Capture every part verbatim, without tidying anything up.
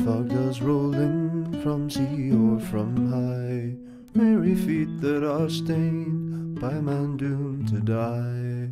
fog does roll in from sea or from high, weary feet that are stained by a man doomed to die.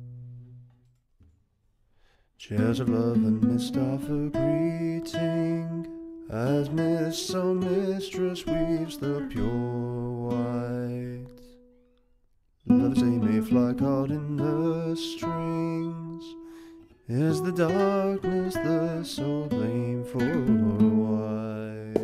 Chairs of love and mist offer greeting, as Miss Own Mistress weaves the pure white. Love as they may fly caught in the strings, is the darkness the sole blame for why?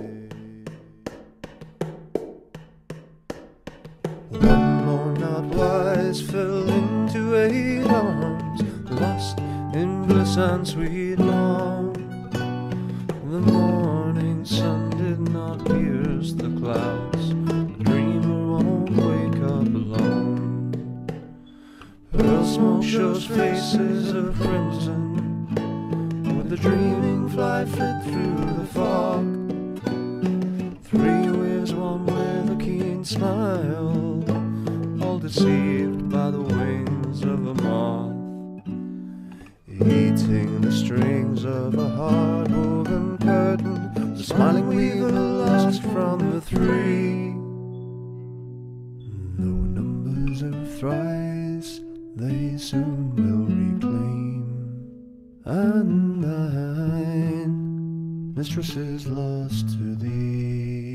One more not wise fell into eight arms, lost in bliss and sweet long. The morning sun did not pierce the clouds, the dreamer won't wake up alone. Pearl smoke shows faces of crimson, with the dreaming fly flit through the fog. Three waves, one with a keen smile, all deceived by the wings of a moth, eating the strings of a hard-woven curtain, the smiling weaver lost from the three. Though numbers of thrice they soon will reclaim, and thine, mistress, is lost to thee.